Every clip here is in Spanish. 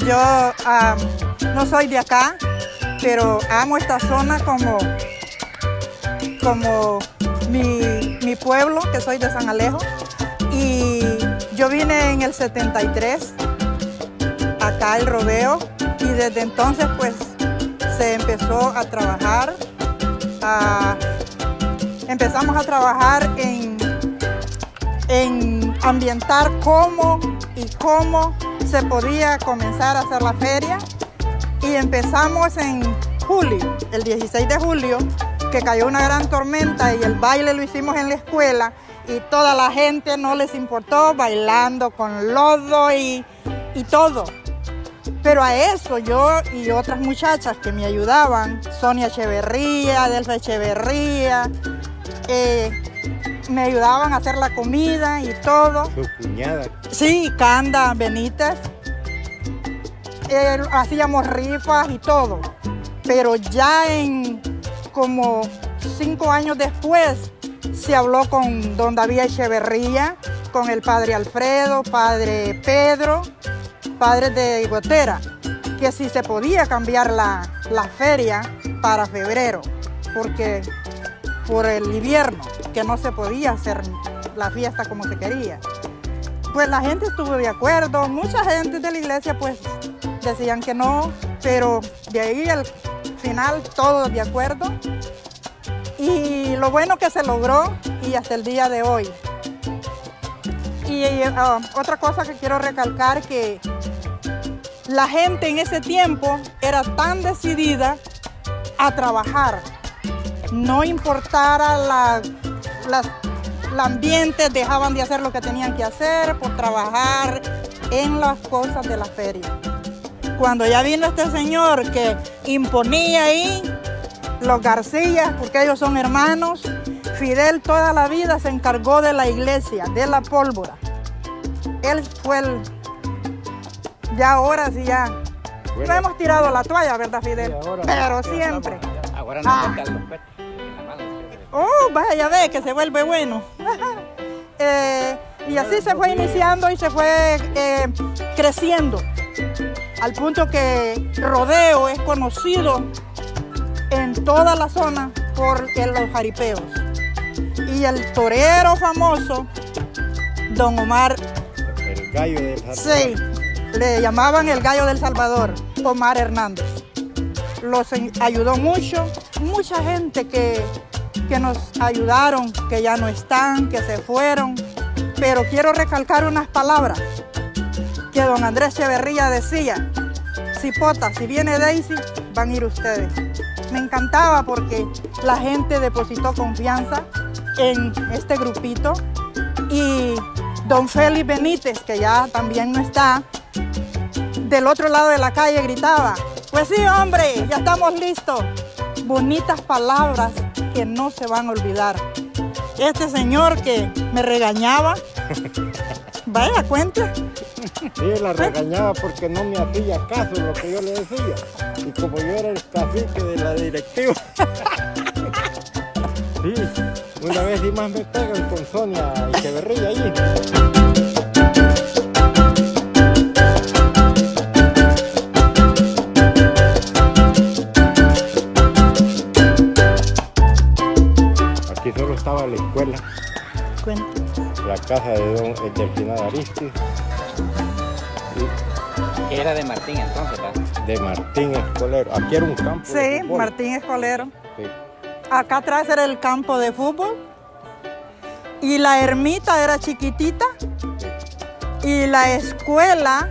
Yo no soy de acá, pero amo esta zona como mi pueblo, que soy de San Alejo. Y yo vine en el 73, acá al rodeo, y desde entonces pues se empezó a trabajar. Empezamos a trabajar en ambientar cómo se podía comenzar a hacer la feria, y empezamos en julio, el 16 de julio, que cayó una gran tormenta y el baile lo hicimos en la escuela y toda la gente no les importó, bailando con lodo y todo. Pero a eso yo y otras muchachas que me ayudaban, Sonia Echeverría, Delfa Echeverría, me ayudaban a hacer la comida y todo. Su cuñada. Sí, Canda Benítez. Hacíamos rifas y todo. Pero ya en como 5 años después se habló con don David Echeverría, con el padre Alfredo, padre Pedro, padre de Gotera, que si se podía cambiar la feria para febrero, porque por el invierno, que no se podía hacer la fiesta como se quería. Pues la gente estuvo de acuerdo, mucha gente de la iglesia pues decían que no, pero de ahí al final todos de acuerdo. Y lo bueno que se logró y hasta el día de hoy. Y otra cosa que quiero recalcar, que la gente en ese tiempo era tan decidida a trabajar. No importara el ambiente, dejaban de hacer lo que tenían que hacer por trabajar en las cosas de la feria. Cuando ya vino este señor que imponía ahí, los García, porque ellos son hermanos, Fidel toda la vida se encargó de la iglesia, de la pólvora. Él fue ya ahora sí ya. Bueno, no hemos tirado la toalla, ¿verdad, Fidel? Sí, pero siempre. Ahora no los petos. Oh, vaya, ya ve que se vuelve bueno. Y así se fue iniciando y se fue creciendo. Al punto que Rodeo es conocido en toda la zona por los jaripeos. Y el torero famoso, don Omar. El gallo del Salvador. Sí, le llamaban el gallo del Salvador, Omar Hernández. Los ayudó mucho, mucha gente que nos ayudaron, que ya no están, que se fueron. Pero quiero recalcar unas palabras que don Andrés Echeverría decía: Cipota, si viene Daisy, van a ir ustedes. Me encantaba porque la gente depositó confianza en este grupito. Y don Félix Benítez, que ya también no está, del otro lado de la calle gritaba: pues sí, hombre, ya estamos listos. Bonitas palabras que no se van a olvidar. Este señor que me regañaba, vaya cuenta. Sí, la regañaba porque no me hacía caso lo que yo le decía. Y como yo era el cacique de la directiva. Sí, una vez y más me pegan con Sonia Echeverría allí. Aquí solo estaba la escuela. Cuenta. La casa de don Delfinado Aristides. Que era de Martín entonces, ¿verdad? De Martín Escolero. Aquí era un campo. Sí, Martín Escolero. Sí. Acá atrás era el campo de fútbol. Y la ermita era chiquitita. Y la escuela,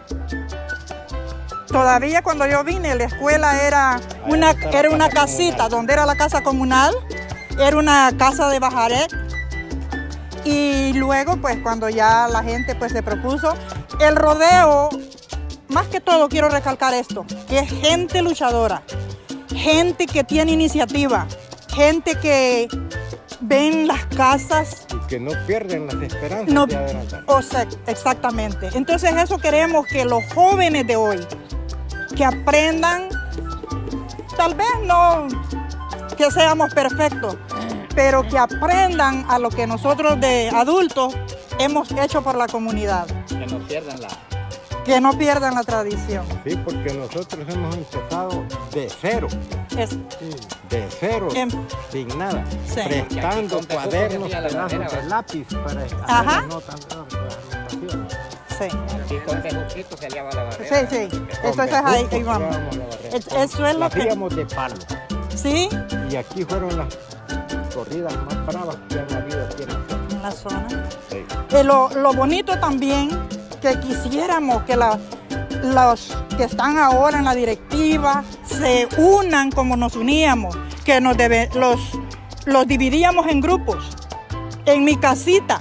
todavía cuando yo vine, la escuela era una casita, donde era la casa comunal. Era una casa de Bajaret. Y luego, pues, cuando ya la gente pues se propuso, el rodeo, más que todo quiero recalcar esto, que es gente luchadora, gente que tiene iniciativa, gente que ven las casas. Y que no pierden las esperanzas No, de adelantar. o sea, exactamente. Entonces eso queremos que los jóvenes de hoy, que aprendan, tal vez no que seamos perfectos, pero que aprendan a lo que nosotros de adultos hemos hecho por la comunidad. Que no pierdan Que no pierdan la tradición. Sí, porque nosotros hemos empezado de cero. Es, De cero, sin nada. Sí. Prestando cuadernos, pedazos de lápiz para Ajá. hacer las notas, las anotaciones. sí. Aquí con tejuquito se liaba la barrera. Sí, sí. Entonces ahí vamos. Eso es lo que... Hacíamos de palo. Sí, Y aquí fueron las corridas más bravas que han habido aquí en la zona. en la zona. Sí. Lo bonito también que quisiéramos que los que están ahora en la directiva se unan como nos uníamos, que los dividíamos en grupos. En mi casita,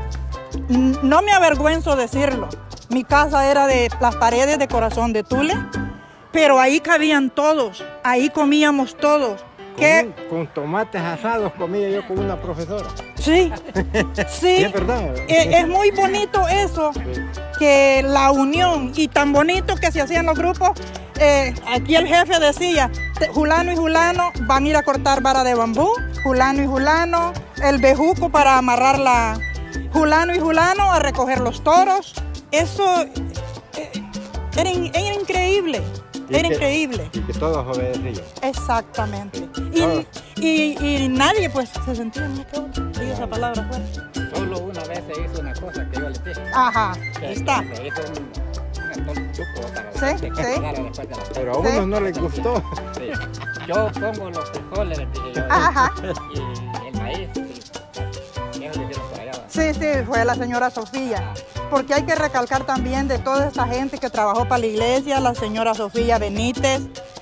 no me avergüenzo decirlo, mi casa era de las paredes de corazón de tule, pero ahí cabían todos, ahí comíamos todos. Con tomates asados comía yo con una profesora. Sí, sí, Es verdad. es muy bonito eso, que la unión, y tan bonito que se hacían los grupos. Aquí el jefe decía, Julano y Julano van a ir a cortar vara de bambú, Julano y Julano, el bejuco para amarrarla, Julano y Julano a recoger los toros. Eso era increíble. Era increíble. Y que todos obedecían. Exactamente. Todos. Y nadie pues se sentía en diga esa palabra pues. Solo una vez se hizo una cosa que yo le dije. Ajá, Que ahí está. Se hizo un atol chuco para Sí, que sí. quedara después de la Pero a Sí. unos no les gustó. Sí. Yo pongo los frijoles, les dije yo. Ajá. Y el maíz. Y eso lo hicieron por allá. ¿va? Sí, sí, fue la señora Sofía. Porque hay que recalcar también de toda esta gente que trabajó para la iglesia, la señora Sofía Benítez,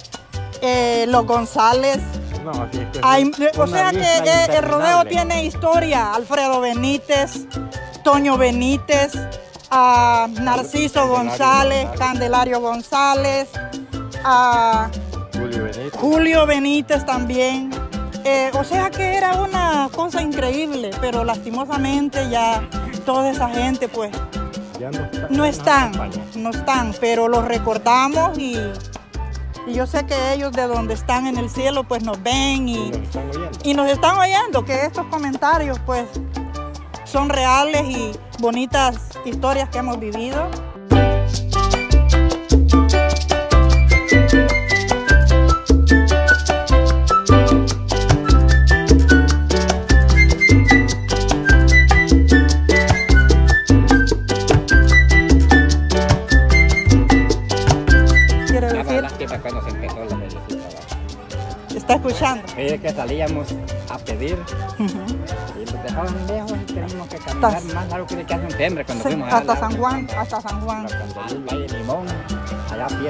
los González. No, así es que O sea que el rodeo tiene historia. Alfredo Benítez, Toño Benítez, Narciso González, Candelario González, Julio Benítez. Julio Benítez también. O sea que era una cosa increíble, pero lastimosamente ya toda esa gente pues Ya no están, pero los recordamos y yo sé que ellos de donde están en el cielo pues nos ven Y nos están oyendo. y nos están oyendo, que estos comentarios pues son reales y bonitas historias que hemos vivido. Quiere Daba decir, lástima cuando se empezó la medicina. está escuchando. Es que salíamos a pedir Ujú. y los dejaban lejos y teníamos que caminar Hasta- más largo que hace un tembre cuando Sí, fuimos hasta allá San Juan, hasta San Juan. al Valle Limón, allá a pie.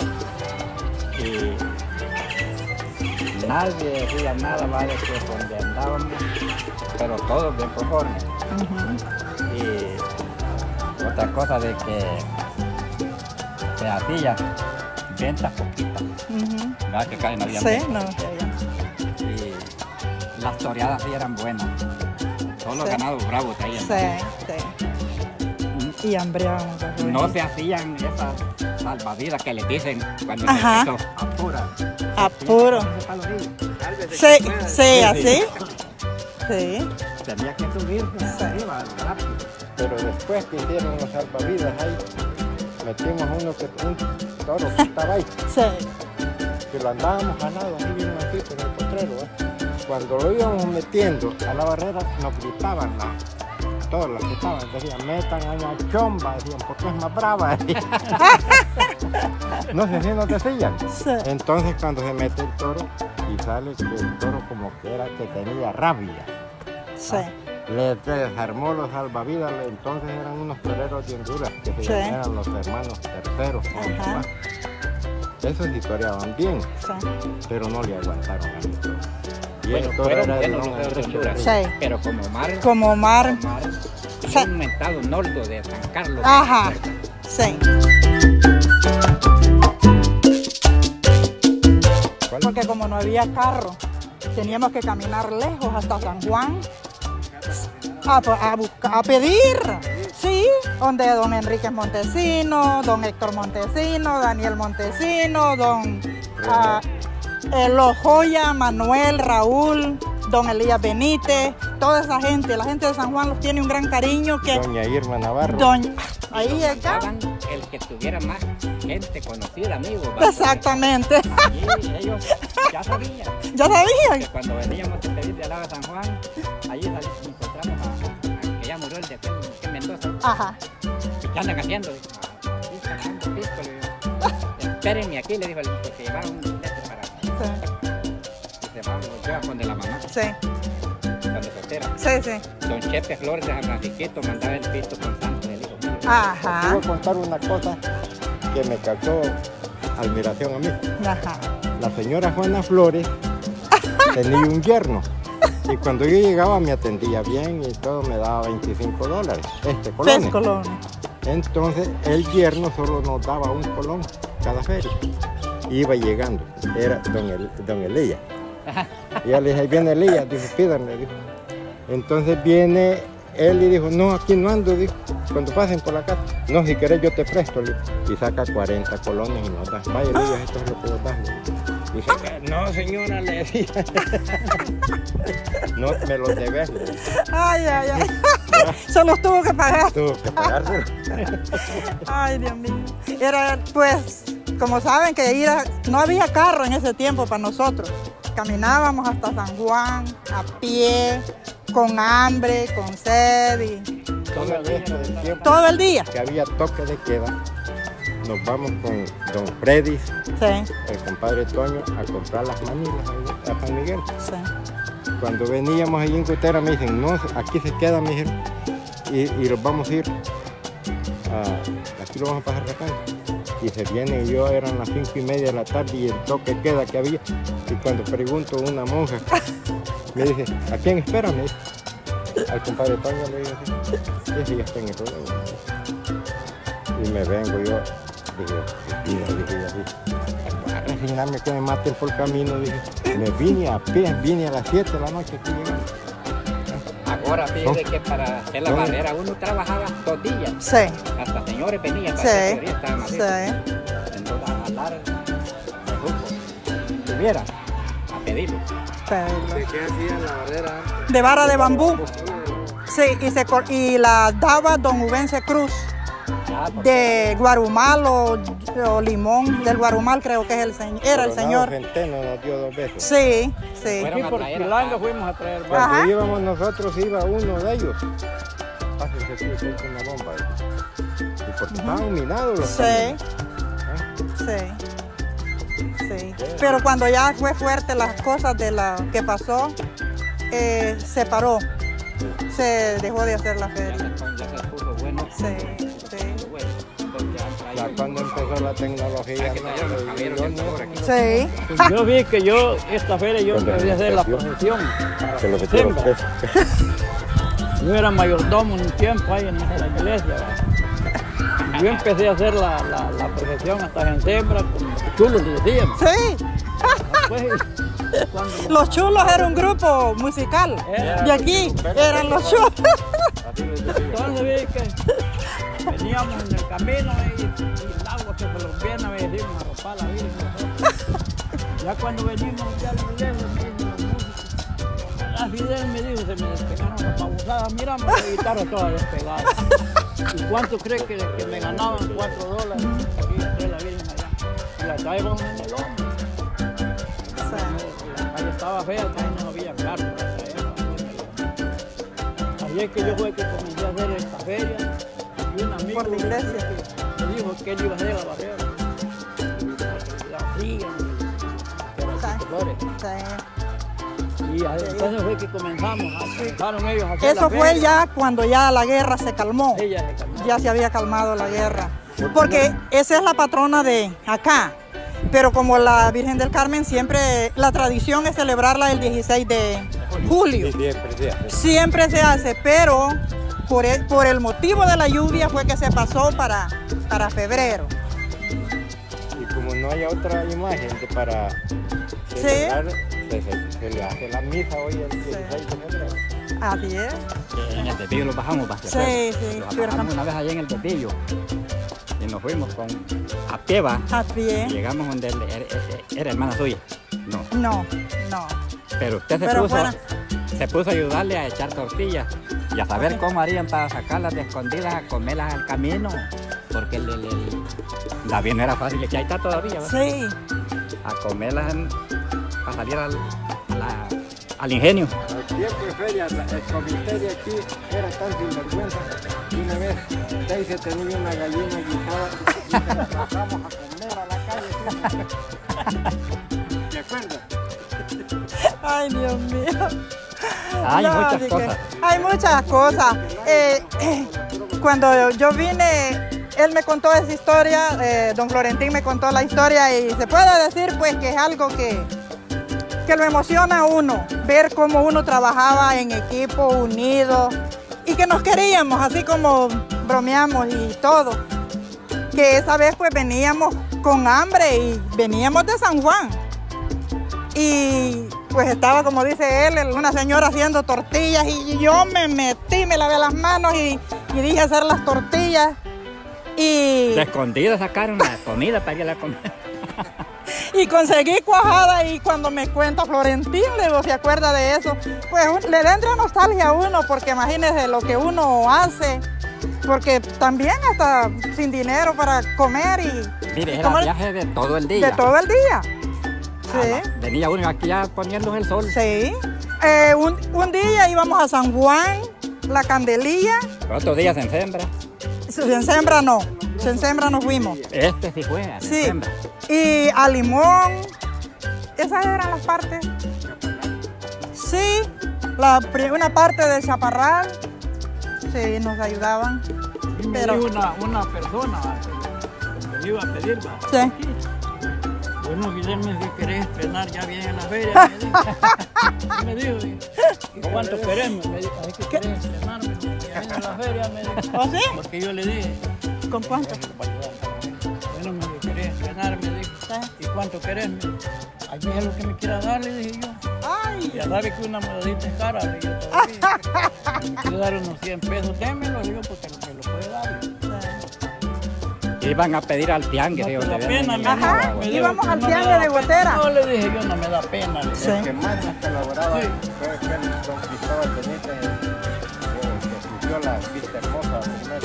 Y nadie decía nada más de que donde andábamos, pero todos bien conformes. Ujú. Y otra cosa de que se hacía ventas poquitas, Ujú. ¿verdad? Que casi no había Sí, ventas. no, ya. Y las toreadas sí eran buenas. Todos los Sí. ganados bravos traían. Sí, sí. Y hambriábamos. No se hacían esas salvavidas que les dicen cuando Ajá. se empezó. Apura. Apuro. Sí, sí, así. Sí. Tenía que subirse Sí. arriba, rápido. Pero después que hicieron los salvavidas ahí, metimos un toro que estaba ahí, Sí. que lo andábamos ganado así bien así, en el potrero. Cuando lo íbamos metiendo a la barrera, nos gritaban todos los que estaban, decían, metan a la chomba, decían, porque es más brava. decían. No sé si nos decían. Sí. Entonces cuando se mete el toro y sale que el toro como que era que tenía rabia, Sí. le desarmó los salvavidas, entonces eran unos toreros de Honduras que se Sí. llamaban los hermanos terceros. Ajá. Esos sí toreaban bien, Sí. pero no le aguantaron a mi toro. Y Bueno, el toro fueron era de buenos don los de Enrique Honduras. Sí. Pero como mar, Como mar. Sí. un mentado nordo de San Carlos. Ajá. Sí. Porque como no había carro, teníamos que caminar lejos hasta San Juan a pedir. Sí, donde don Enrique Montesino, don Héctor Montesino, Daniel Montesino, don Los Joya, Manuel, Raúl, don Elías Benítez, toda esa gente, la gente de San Juan los tiene un gran cariño que Doña Irma Navarro. ahí acá. El que tuviera más gente conocida, amigos. ¿Va? Exactamente. Y ellos ya sabían. ¿Ya sabían? Que cuando veníamos de pedir de lado de San Juan, allí encontramos a que ya murió el de aquel en Mendoza. Ajá. ¿Qué andan haciendo? Dijo, sí, sacando pisco, le digo. Espérenme aquí, le dijo el que llevaba un billete para... Sí. Se va, lo lleva con de la mamá, Sí. cuando soltera. Sí, sí. Don Chepe Flores de San Francisquito mandaba el pisto con Santos, el hijo mío. Te Ajá. voy a contar una cosa que me causó admiración a mí. Ajá. La señora Juana Flores tenía un yerno y cuando yo llegaba me atendía bien y todo, me daba $25, colones. 6 colones. Entonces el yerno solo nos daba un colón cada feria. Iba llegando, era don Elías. Y ya le dije, ahí viene Elías, dijo, pídanle, dijo. Entonces viene él y dijo, no, aquí no ando, dijo, cuando pasen por la casa. No, si querés yo te presto, le dijo. Y saca 40 colones y nos da. Vaya, Elías, esto es lo que vos das, le dijo. Dice, no señora, le decía. No, me los debes, le dijo. Ay, ay, ay. Se los tuvo que pagar. Tuvo que pagárselo. Ay, Dios mío. Era, pues, como saben que no había carro en ese tiempo para nosotros. Caminábamos hasta San Juan, a pie, con hambre, con sed y Todo el resto del tiempo todo el día. que había toque de queda, nos vamos con don Freddy, Sí, el compadre Toño, a comprar las manilas ahí a San Miguel. sí. Cuando veníamos allí en Cutera me dicen, no, aquí se queda, mi hijo, y los vamos a ir, aquí lo vamos a pasar la calle. Y se vienen, yo eran las 5:30 de la tarde y el toque queda que había. Y cuando pregunto a una monja, me dice, ¿a quién espera? Me dice, al compadre Toño, le digo así. Dice, ya está en el problema. Y me vengo yo, dije así, a resignarme que me maten por camino, dije, me vine a pie, vine a las 7 de la noche aquí llegando. Ahora fíjese que para hacer la barrera uno trabajaba 2 días. Sí, Hasta señores venían para sí, hacer teoría, estaban así. sí. Entonces a jalar el grupo. Tuviera a pedirlo. Pero- ¿De qué hacían la barrera antes? de vara de bambú. Sí, y la daba don Ubense Cruz, Ah, porque de Guarumal o Limón, del Guarumal creo que es el señor, era el Coronado señor. Centeno nos dio 2 veces. Sí, sí. fueron Aquí a por traer Chilanga acá. fuimos a traer Cuando Ajá. íbamos nosotros iba uno de ellos. Pásense aquí, que hay una bomba. Y porque estaban minados los Sí, caminos. sí, sí. Pero cuando ya fue fuerte las cosas de la que pasó, se paró, se dejó de hacer la Ya feria. se puso bueno. Sí, sí. Bueno, entonces ya han Ya traído- cuando empezó la tecnología, que trajeron los caballeros del sabor aquí. Sí. Yo vi que esta feria yo quería hacer la procesión. se lo metieron Siempre. preso. Yo era mayordomo un tiempo ahí en la iglesia. ¿verdad? Yo empecé a hacer la procesión hasta en Sembra, con los chulos le decíamos. Sí, Después, cuando los chulos era un grupo musical de aquí, eran los chulos. entonces vi que veníamos en el camino y el agua que se los viene, me decimos, a ropar la vida. Ya cuando venimos ya a la iglesia, me dicen los músicos, "Ah, Fidel", me dijo, se me despegaron las pavosadas, mira, la guitarra toda despegada. ¿Y cuánto crees que me ganaban? $4. Aquí entré la Virgen allá. Y la traíamos en el hombro. La calle estaba fea, también no había carro para traerla en el hombro. Así es que yo fue que comencé a hacer esta feria. Y un amigo Por la iglesia. me dijo que él iba a hacer la barrera. La fría, pero Sí. sin colores. Sí. Y entonces fue que comenzaron ellos a hacer Eso la fue feria. ya cuando ya la guerra se calmó. Ella se calmó. Ya se había calmado la guerra. Porque esa es la patrona de acá. Pero como la Virgen del Carmen siempre, la tradición es celebrarla el 16 de julio. Sí, siempre, sí. Siempre se hace, pero por el motivo de la lluvia fue que se pasó para febrero. Y como no hay otra imagen para celebrar, se le hace la misa hoy el 16 de febrero. Así es. En el Pepillo lo bajamos para Sí, sí. Lo pero bajamos una vez allá en el Pepillo. Y nos fuimos a pie, va. a Y pie. llegamos donde era hermana suya. No. No, no. Pero usted Pero se puso a ayudarle a echar tortillas y a saber cómo harían para sacarlas de escondidas a comerlas al camino. porque David no era fácil, que ahí está todavía, ¿verdad? Sí. A comerlas para salir al ingenio. Al tiempo de feria, el comité de aquí era tan sinvergüenza que una vez Daisy tenía una gallina guisada y se la pasamos a comer a la calle. ¿Te acuerdas? Ay, Dios mío. Hay No, muchas sí que- cosas. Hay muchas cosas. Cuando yo vine, él me contó esa historia, don Florentín me contó la historia y se puede decir pues que es algo que lo emociona a uno, ver cómo uno trabajaba en equipo, unido y que nos queríamos, así como bromeamos y todo. Que esa vez pues veníamos con hambre y veníamos de San Juan. Y pues estaba, como dice él, una señora haciendo tortillas y yo me metí, me lavé las manos y dije hacer las tortillas. Y, De escondido sacaron la comida para ir a la comida. y conseguí cuajada y cuando me cuenta Florentín, le digo, ¿se acuerda de eso? Pues le entra nostalgia a uno porque imagínese lo que uno hace, porque también está sin dinero para comer y Mire, era comer viaje de todo el día. de todo el día. Sí. Venía uno aquí ya poniendo el sol. Sí. Un día íbamos a San Juan, La Candelilla. Otros días en Sembra. En Sembra no. En Sembra nos fuimos. Este sí fue, en Sí. Sembra. Y a Limón. Esas eran las partes. Sí. Una parte de Chaparral. Sí, nos ayudaban. Y me Pero- dijo una persona que me iba a pedir, ¿va? Sí. Bueno, Guillermo, si querés estrenar ya bien en la feria, me dijo. ¿Y cuánto querés? Me dijo, ¿es que querés estrenarme? Ya viene la feria, me dijo. ¿Oh, sí? Porque yo le dije, ¿Con cuánto? bueno, me dijo, ¿querés estrenar? Me dijo, ¿y cuánto querés? Me dijo, aquí es lo que me quiera dar, le dije yo. Ay. Ya sabe que una monedita es cara, le dije todavía. Me quiere dar unos 100 pesos, démelo, le digo, porque me lo puede dar. Iban a pedir al tianguis. No digo, te da le pena, venden me Ajá, dijo, me dijo, íbamos al no me tianguis da de pena. Gotera. No, le dije yo, no me da pena. Le Sí. dije. El que más nos colaboraba Sí. fue aquel don Cristóbal Benítez, que surgió la vista hermosa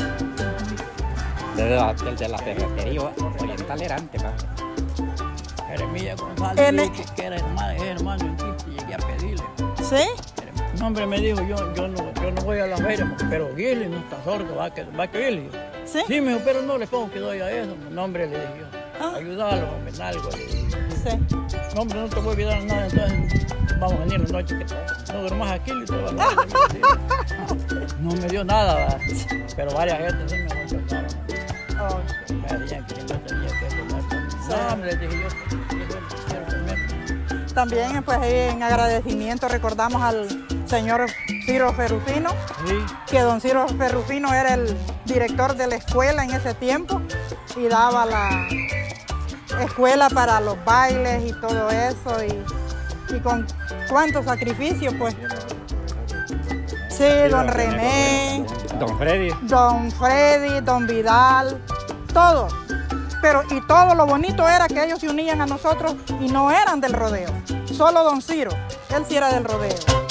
primero. El de la ferretería oriental era antes, ¿va? Jeremías González En- dijo que era hermano en Cristo, llegué a pedirle. ¿Sí? No, hombre, me dijo, yo no voy a la feria, pero Gilly no está sordo, va que Gilly. ¿Sí? Sí, me dijo, pero no le pongo que doy a eso. No, hombre, le dije yo, Ah. ayúdalo, hombre, en algo. Le dije. Sí. No, hombre, no te voy a olvidar nada, entonces vamos a venir la noche, que no duermas aquí, y te vas a ver. No me dio nada, ¿verdad? Pero varias gente sí me contestaron. Oh. Me decían que no tenía que comer. No, hombre, le dije yo, quiero comer. También pues en agradecimiento recordamos al señor Ciro Ferrufino, Sí. que don Ciro Ferrufino era el director de la escuela en ese tiempo y daba la escuela para los bailes y todo eso y con cuántos sacrificios pues. Sí, don René, Don Freddy. don Freddy, don Vidal, todos. Pero y todo lo bonito era que ellos se unían a nosotros y no eran del rodeo. Solo don Ciro, él sí era del rodeo.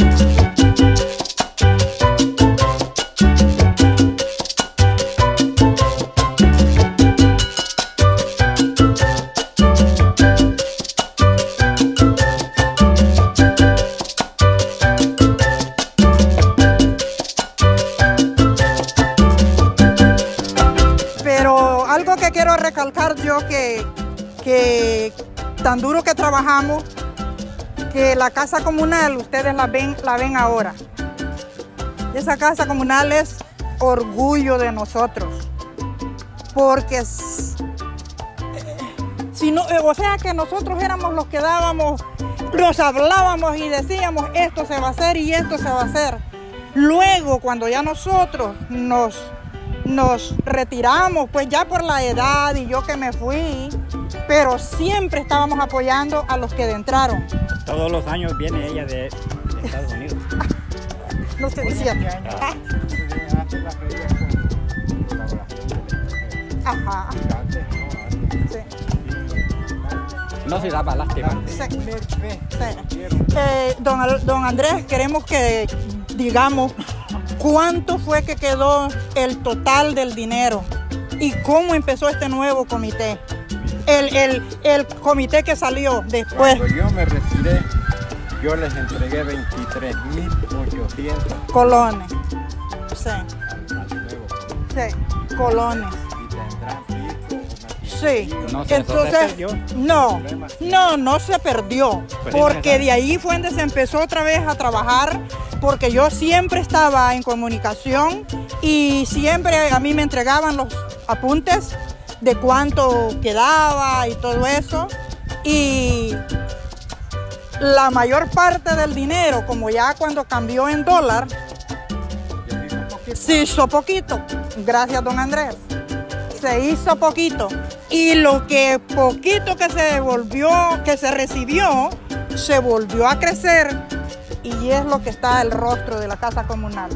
Pero algo que quiero recalcar yo que tan duro que trabajamos, que la casa comunal, ustedes la ven ahora. Esa casa comunal es orgullo de nosotros, porque si no, o sea que nosotros éramos los que dábamos, nos hablábamos y decíamos esto se va a hacer y esto se va a hacer. Luego cuando ya nosotros nos retiramos, pues ya por la edad y yo que me fui, pero siempre estábamos apoyando a los que entraron. Todos los años viene ella de Estados Unidos. No estoy diciendo. Hace la feria con colaboración de la Ajá. antes, ¿no? Antes. Sí, No se daba lástima. sí, Ve, sí. Don Andrés, queremos que digamos cuánto fue que quedó el total del dinero y cómo empezó este nuevo comité. El comité que salió después. Cuando yo me retiré, yo les entregué 23.800 Colones. Sí, al nuevo. sí, colones. Y tendrán pico, Sí, No sé, entonces, ¿eso se perdió? no se perdió, Pues porque de ahí fue donde se empezó otra vez a trabajar, porque yo siempre estaba en comunicación y siempre a mí me entregaban los apuntes de cuánto quedaba y todo eso, y la mayor parte del dinero, como ya cuando cambió en dólar, se hizo poquito, gracias don Andrés. Se hizo poquito y lo que poquito que se recibió, se volvió a crecer y es lo que está el rostro de la casa comunal.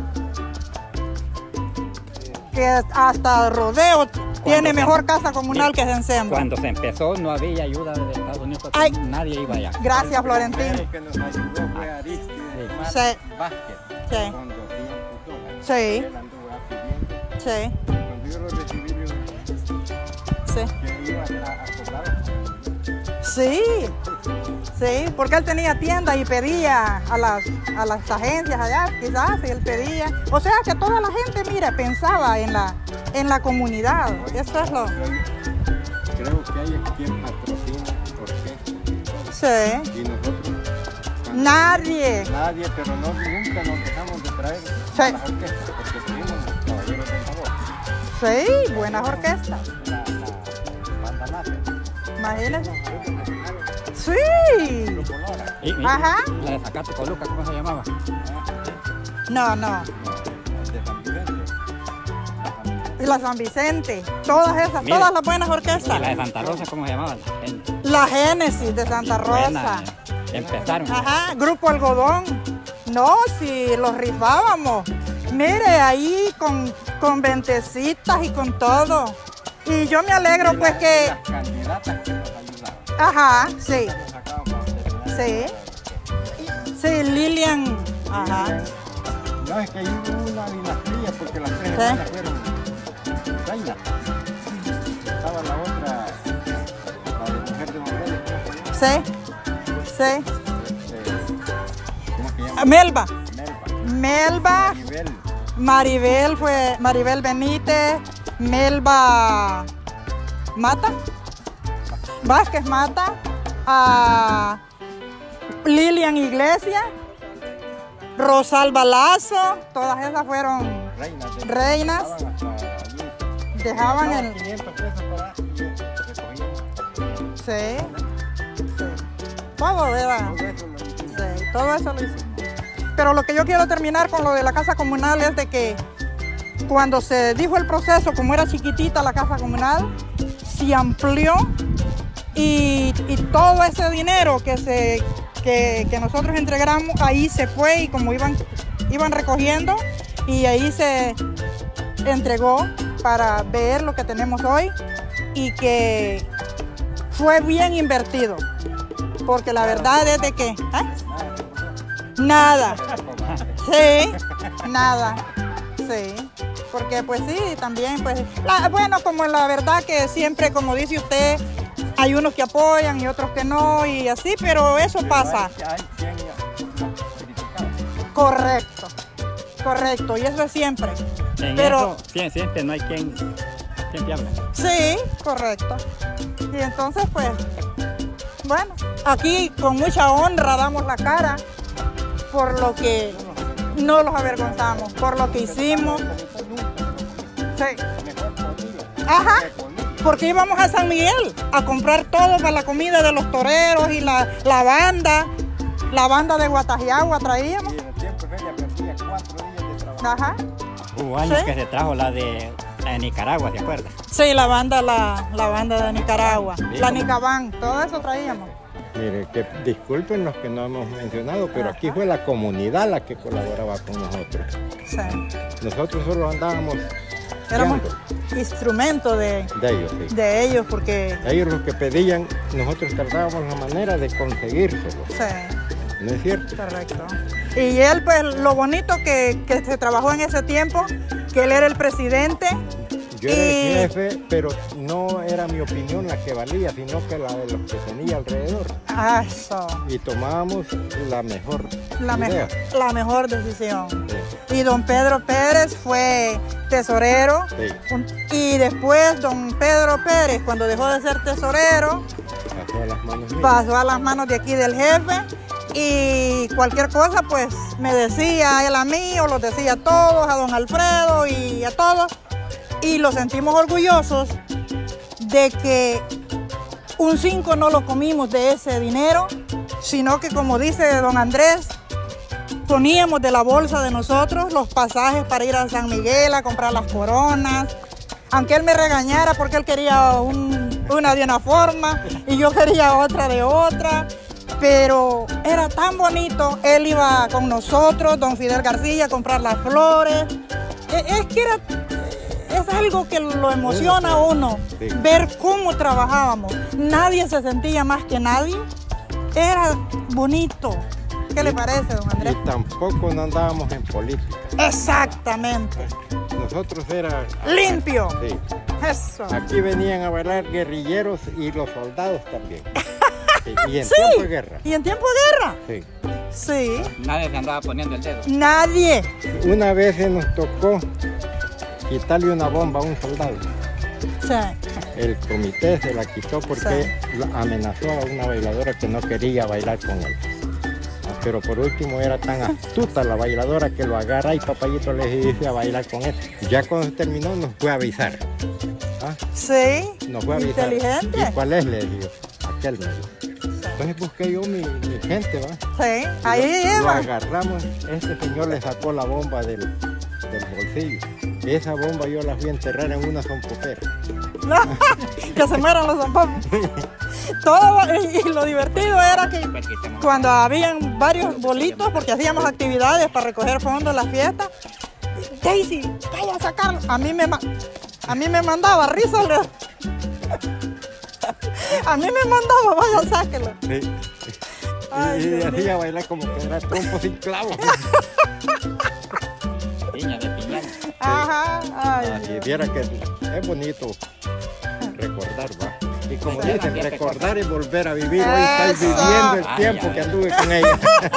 Que hasta Rodeo tiene mejor casa comunal que Sensemba. Cuando se empezó no había ayuda de Estados Unidos, porque Ay. nadie iba allá. Gracias, Florentín. El que nos ayudó fue Aristides Sí. Vázquez, Sí. con $200. Sí. Él anduvo pidiendo. Sí, Cuando yo lo recibí, le dije sí. que iba a cobrar. Sí, sí, porque él tenía tienda y pedía a las agencias allá, quizás, y él pedía. O sea que toda la gente, mira, pensaba en la comunidad. Eso es lo... Creo que hay quien patrocina orquesta. Sí. Y nosotros, Nadie. pero nunca nos dejamos de traer Sí. las orquestas, porque tenemos los caballeros del favor. Sí, buenas orquestas. La banda mate. Imagínense. Sí. Y Ajá. la de Zacate Coluca, ¿cómo se llamaba? No. De San Vicente. Y la San Vicente. Todas esas, Mire. todas las buenas Y orquestas. la de Santa Rosa, ¿cómo se llamaba? La Génesis de Santa Rosa. Buena, empezaron. Ajá, Grupo Algodón. No, si los rifábamos. Mire, ahí con ventecitas y con todo. Y yo me alegro pues que... Las candidatas que nos ayudaron. Ajá, sí, Nos sacaban para terminar. sí. Sí, Lilian. Ajá. No, es que ahí hubo una dinastía porque las tres Sí. hermanas fueron reinas. Estaba la otra, la de mujer de Morelos, ¿cómo se llama? Sí, sí. ¿Cómo se llama? Melba. Melba. Maribel fue Maribel Benítez, Melba Mata, Vázquez Mata, Lilian Iglesias, Rosalba Lazo, todas esas fueron reinas. Estaban hasta allí. Dejaban el... 500 pesos para y recogían. Sí, sí. Todo era... Todo eso lo hicimos. Sí, todo eso lo hicimos. Pero lo que yo quiero terminar con lo de la casa comunal es de que cuando se dijo el proceso, como era chiquitita la casa comunal, se amplió y todo ese dinero que nosotros entregamos, ahí se fue y como iban recogiendo y ahí se entregó para ver lo que tenemos hoy y que fue bien invertido. Porque la verdad es de que... Nada. Sí, nada. Sí. Porque pues sí, también pues... bueno, como la verdad que siempre, como dice usted, hay unos que apoyan y otros que no y así, pero eso pasa. Hay quien lo criticaba. Correcto. Correcto. Y eso es siempre. En Pero- eso siempre no hay quien te habla. Sí, correcto. Y entonces pues... Bueno, aquí con mucha honra damos la cara por lo que no los avergonzamos, por lo que hicimos. Sí. Mejor podía. Ajá, porque íbamos a San Miguel a comprar todo para la comida de los toreros y la banda de Guatajiagua traíamos. Y en el tiempo ella perdía 4 días de trabajo. Ajá, Hubo años Sí. que se trajo la de Nicaragua, ¿se acuerda? sí, la banda de Nicaragua, Sí, la ¿cómo? Nicabán, todo eso traíamos. Mire, que disculpen los que no hemos mencionado, pero aquí fue la comunidad la que colaboraba con nosotros. Sí. Nosotros solo andábamos Éramos guiando instrumento de ellos, sí. ellos porque... Ellos los que pedían, nosotros tratábamos la manera de conseguírselo. Sí. ¿No es cierto? Correcto. Y él, pues, lo bonito que se trabajó en ese tiempo, que él era el presidente Yo era el jefe, pero no era mi opinión la que valía, sino que la de los que tenía alrededor. Eso. Y tomábamos la mejor La mejor decisión. Sí. Y don Pedro Pérez fue tesorero. Sí. Y después don Pedro Pérez, cuando dejó de ser tesorero, Pasó a las manos mías. pasó a las manos de aquí del jefe. Y cualquier cosa, pues me decía él a mí, o los decía a todos, a don Alfredo y a todos. Y los sentimos orgullosos de que un 5 no lo comimos de ese dinero, sino que, como dice don Andrés, poníamos de la bolsa de nosotros los pasajes para ir a San Miguel a comprar las coronas. Aunque él me regañara porque él quería una de una forma y yo quería otra de otra. Pero era tan bonito, él iba con nosotros, don Fidel García, a comprar las flores. Es que es algo que lo emociona a uno, sí. Ver cómo trabajábamos. Nadie se sentía más que nadie. Era bonito. ¿Qué le parece, don Andrés? Y tampoco no andábamos en política. Exactamente. Nosotros era... Limpio. Sí. Eso. Aquí venían a bailar guerrilleros y los soldados también. Sí. Y en Sí. tiempo de guerra. ¿Y en tiempo de guerra? Sí. Sí. Nadie se andaba poniendo el dedo. Nadie. Una vez se nos tocó quitarle una bomba a un soldado. Sí. El comité se la quitó porque amenazó a una bailadora que no quería bailar con él. Pero por último era tan astuta la bailadora que lo agarra y Papayito le dice a bailar con él. Ya cuando se terminó nos fue a avisar. ¿Ah? Sí. Nos fue a avisar. Inteligente. ¿Y cuál es? Le digo. Aquel me dijo. Entonces busqué yo mi gente, ¿va? Sí. Ahí Lo iba. agarramos. Este señor le sacó la bomba del bolsillo. Esa bomba yo la fui a enterrar en una zompopera. Que se mueran los zampapos. Todo, y lo divertido era que cuando habían varios bolitos, porque hacíamos actividades para recoger fondos en las fiestas, Daisy, vaya a sacarlo. A mí me mandaba risa. A mí me mandaba, vaya, sáquelo. Sí. Ay, Y Dios hacía mío. bailar como que era trompo sin clavos. Piña de piñal. Ajá, ay, Y viera que es bonito recordar, va. Y como Sí. dicen, recordar y volver a vivir. Hoy estáis Eso. viviendo el Ay, tiempo ay, que ay. anduve con ella.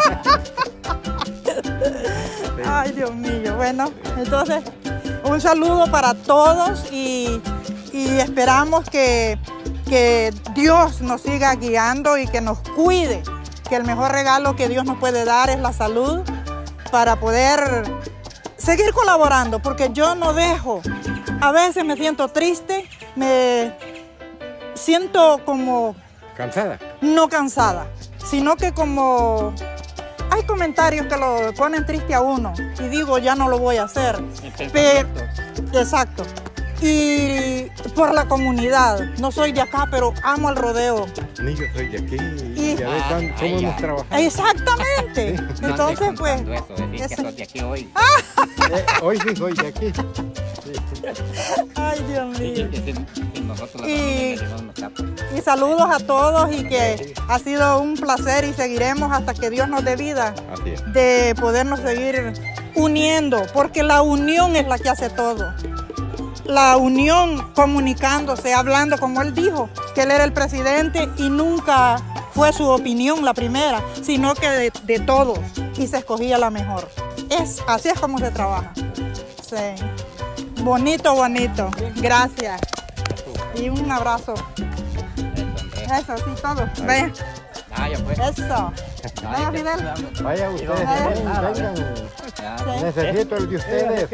ay, Dios mío. Bueno, entonces, un saludo para todos y esperamos que Dios nos siga guiando y que nos cuide, que el mejor regalo que Dios nos puede dar es la salud para poder seguir colaborando, porque yo no dejo. A veces me siento triste, me siento como ¿Cansada? no cansada, sino que como hay comentarios que lo ponen triste a uno y digo, ya no lo voy a hacer. Pero, exacto. Y por la comunidad, no soy de acá, pero amo el rodeo. Ni yo soy de aquí. Y- Ya ves cómo ay, hemos ay. trabajado. Exactamente. No Entonces, andes pues, contando eso, decir que eso- sos de aquí hoy. Hoy sí soy de aquí. Sí, sí. ay, Dios Sí, mío. que nosotros la Y- familia le damos capa. Y saludos a todos y que ha sido un placer y seguiremos hasta que Dios nos dé vida Así es. de podernos seguir uniendo, porque la unión es la que hace todo. La unión, comunicándose, hablando, como él dijo, que él era el presidente y nunca fue su opinión la primera, sino que de todos, y se escogía la mejor. Así es como se trabaja. Sí. Bonito, bonito. Gracias. Y un abrazo. Eso, sí, todo. Ve. Ah, ya fue. Eso. Vaya, Fidel. Vaya ustedes no, también, nada, vengan. Ya. Necesito el de ustedes.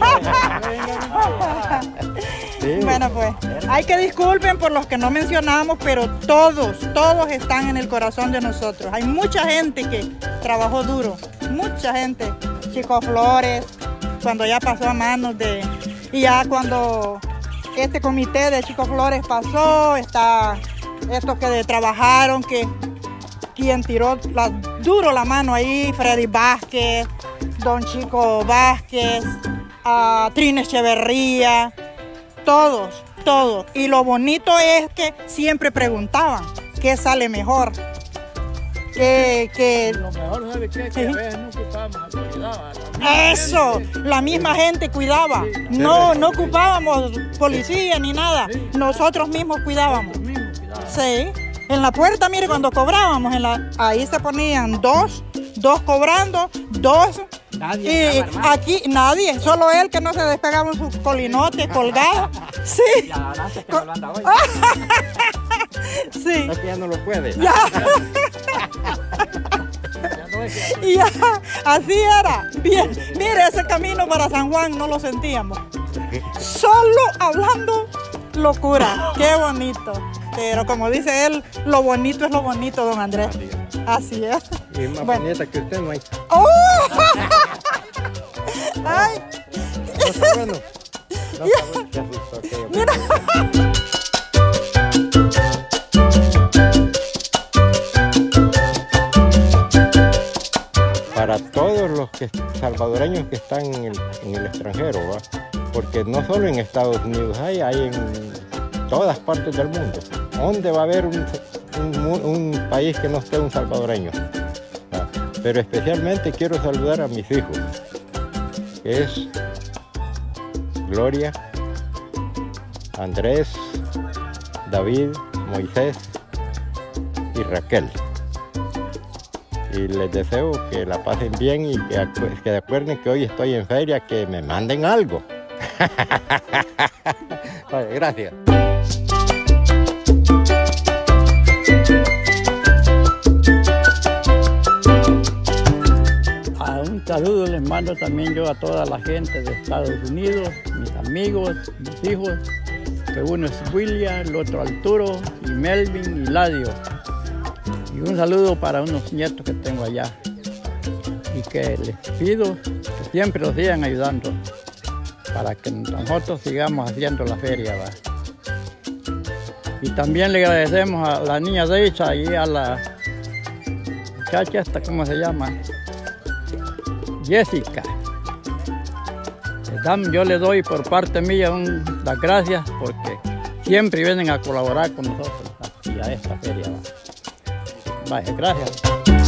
Sí. Bueno, pues, hay que disculpen por los que no mencionamos, pero todos están en el corazón de nosotros. Hay mucha gente que trabajó duro, mucha gente. Chico Flores, cuando ya pasó a manos de... Y ya cuando este comité de Chico Flores pasó, está estos que trabajaron, que quien tiró duro la mano ahí, Freddy Vázquez, don Chico Vázquez, Trina Echeverría, todos. Y lo bonito es que siempre preguntaban qué sale mejor. Lo mejor, ¿sabe qué? Que a veces no ocupábamos autoridad. Eso, la misma gente cuidaba. No ocupábamos policía ni nada. Nosotros mismos cuidábamos. Sí. En la puerta, mire, cuando cobrábamos, ahí se ponían dos cobrando, dos. Nadie. Y aquí nadie, solo él que no se despegaba en su colinote colgado. Sí. Y adelante que me lo anda hoy. Sí. Es que ya no lo puede. Ya. Y ya, así era. Bien, mire, ese camino para San Juan no lo sentíamos. Solo hablando locura. Qué bonito. Pero como dice él, lo bonito es lo bonito, don Andrés. Así es. Y más Bueno. bonita que usted no hay. ¡Oh! ¡Ay! No está bueno. No está bueno. Qué susto, qué bueno. Mira. Para todos los salvadoreños que están en el extranjero, ¿va? Porque no solo en Estados Unidos hay en todas partes del mundo. ¿Dónde va a haber un país que no esté un salvadoreño? ¿Va? Pero especialmente quiero saludar a mis hijos, que es Gloria, Andrés, David, Moisés y Raquel. Y les deseo que la pasen bien y que recuerden que hoy estoy en feria, que me manden algo. Vale, gracias. Un saludo les mando también yo a toda la gente de Estados Unidos, mis amigos, mis hijos, que uno es William, el otro Arturo, y Melvin y Ladio. Y un saludo para unos nietos que tengo allá. Y que les pido que siempre nos sigan ayudando para que nosotros sigamos haciendo la feria, ¿va? Y también le agradecemos a la niña Deisa y a la muchacha esta, ¿cómo se llama? Jessica. Yo le doy por parte mía las gracias porque siempre vienen a colaborar con nosotros aquí a esta feria, ¿va? Vaya, gracias.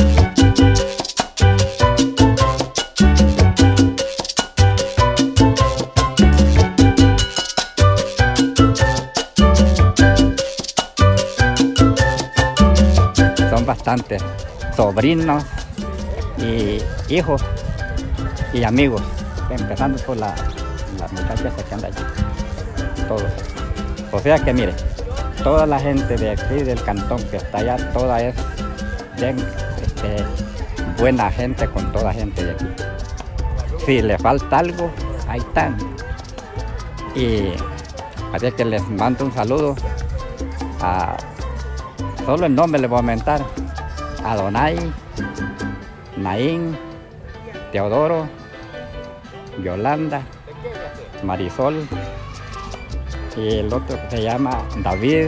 Son bastantes sobrinos y hijos y amigos, empezando por la muchacha que anda allí, todos. O sea que mire, toda la gente de aquí del cantón que está allá, toda es bien, buena gente con toda gente de aquí. Si le falta algo, ahí están. Y así que les mando un saludo a, solo el nombre les voy a aumentar, a Donay, Naín, Teodoro, Yolanda, Marisol, y el otro que se llama David,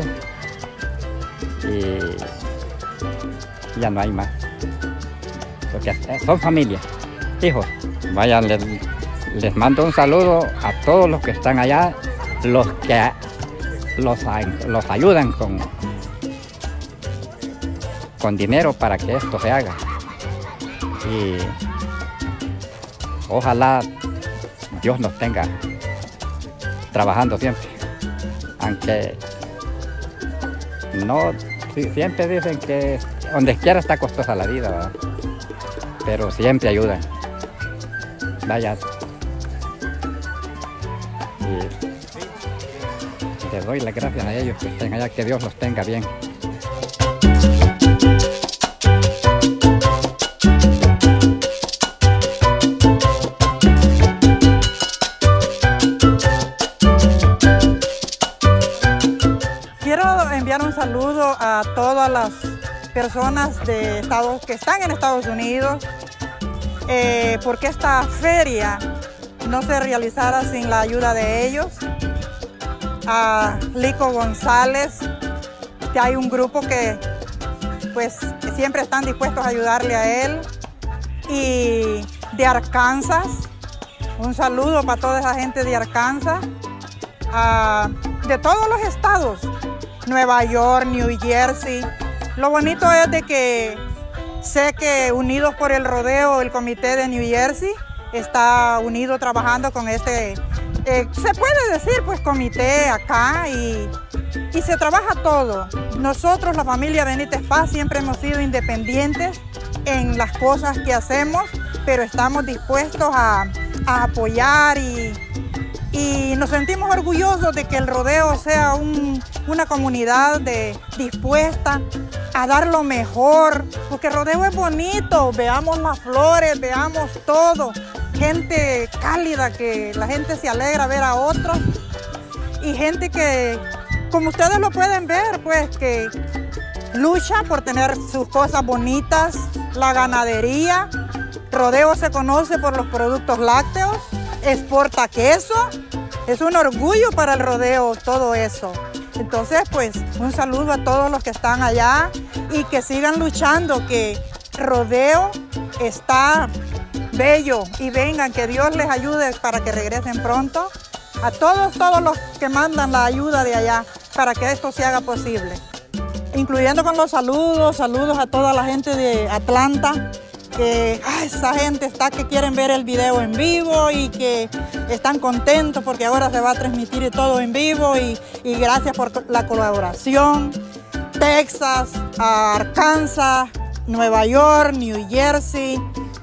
y ya no hay más, porque son familia, hijos. Vayan, les mando un saludo a todos los que están allá, los que los ayudan con dinero para que esto se haga. Y ojalá Dios nos tenga trabajando siempre, aunque no, siempre dicen que donde quiera está costosa la vida, ¿verdad? Pero siempre ayudan. Vaya, y les doy las gracias a ellos que estén allá, que Dios los tenga bien. Un saludo a todas las personas que están en Estados Unidos, porque esta feria no se realizara sin la ayuda de ellos. A Lico González, que hay un grupo que pues siempre están dispuestos a ayudarle a él, y de Arkansas, un saludo para toda esa gente de Arkansas, de todos los estados, Nueva York, New Jersey. Lo bonito es de que Sé que Unidos por el Rodeo, el comité de New Jersey, está unido trabajando con este, se puede decir, pues comité acá y se trabaja todo. Nosotros, la familia Benítez Paz, siempre hemos sido independientes en las cosas que hacemos, pero estamos dispuestos a apoyar y nos sentimos orgullosos de que el rodeo sea una comunidad dispuesta a dar lo mejor, porque el rodeo es bonito, veamos las flores, veamos todo, gente cálida, que la gente se alegra ver a otros y gente que, como ustedes lo pueden ver, pues que lucha por tener sus cosas bonitas, la ganadería. Rodeo se conoce por los productos lácteos, exporta queso, es un orgullo para el rodeo todo eso. Entonces, pues, un saludo a todos los que están allá y que sigan luchando, que rodeo está bello y vengan, que Dios les ayude para que regresen pronto. A todos los que mandan la ayuda de allá para que esto se haga posible. Incluyendo con los saludos a toda la gente de Atlanta, que esa gente está que quieren ver el video en vivo y que están contentos porque ahora se va a transmitir todo en vivo y gracias por la colaboración. Texas, Arkansas, Nueva York, New Jersey,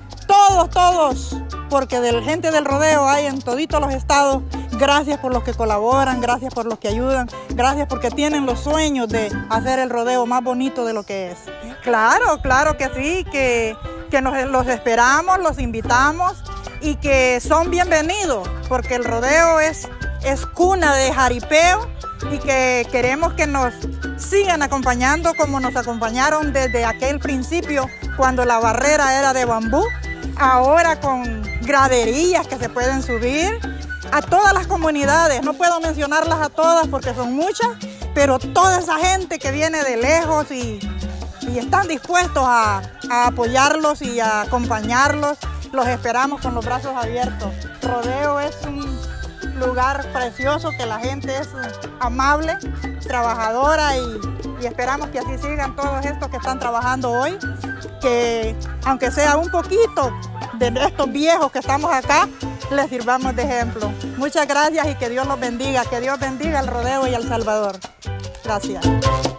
todos, porque de la gente del rodeo hay en toditos los estados. Gracias por los que colaboran, gracias por los que ayudan, gracias porque tienen los sueños de hacer el rodeo más bonito de lo que es. Claro que sí, que los esperamos, los invitamos y que son bienvenidos, porque el rodeo es cuna de jaripeo y que queremos que nos sigan acompañando como nos acompañaron desde aquel principio cuando la barrera era de bambú, ahora con graderías que se pueden subir a todas las comunidades. No puedo mencionarlas a todas porque son muchas, pero toda esa gente que viene de lejos y están dispuestos a apoyarlos y a acompañarlos, los esperamos con los brazos abiertos. Rodeo es un lugar precioso, que la gente es amable, trabajadora y esperamos que así sigan todos estos que están trabajando hoy, que aunque sea un poquito de estos viejos que estamos acá, les sirvamos de ejemplo. Muchas gracias y que Dios los bendiga, que Dios bendiga el rodeo y El Salvador. Gracias.